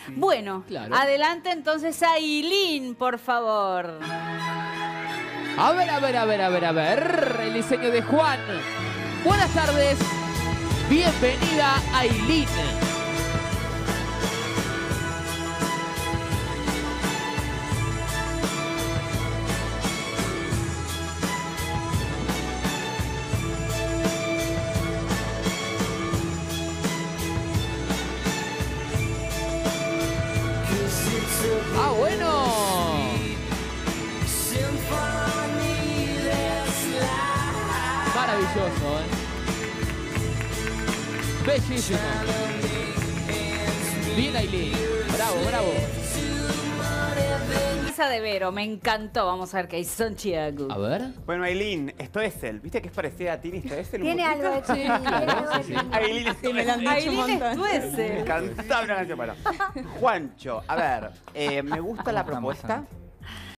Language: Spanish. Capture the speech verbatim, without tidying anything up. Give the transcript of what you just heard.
Bueno, Claro. adelante entonces a Ailín, por favor. A ver, a ver, a ver, a ver, a ver. El diseño de Juan. Buenas tardes. Bienvenida, Ailín. Ah, bueno. Maravilloso, ¿eh? Bellísimo. Bien, Ailín. Bravo, bravo. Esa de Vero, me encantó. Vamos a ver qué hay Santiago. A ver. Bueno, Ailín, esto es él. ¿Viste que es parecida a Tini? ¿Esto es él? Tiene algo de Tini. Tiene algo de Tini. Ailín es Sí, me lo han dicho un Ailín es montón. tu Me ese. encantaba una canción para. Juancho, a ver, eh, me gusta la propuesta.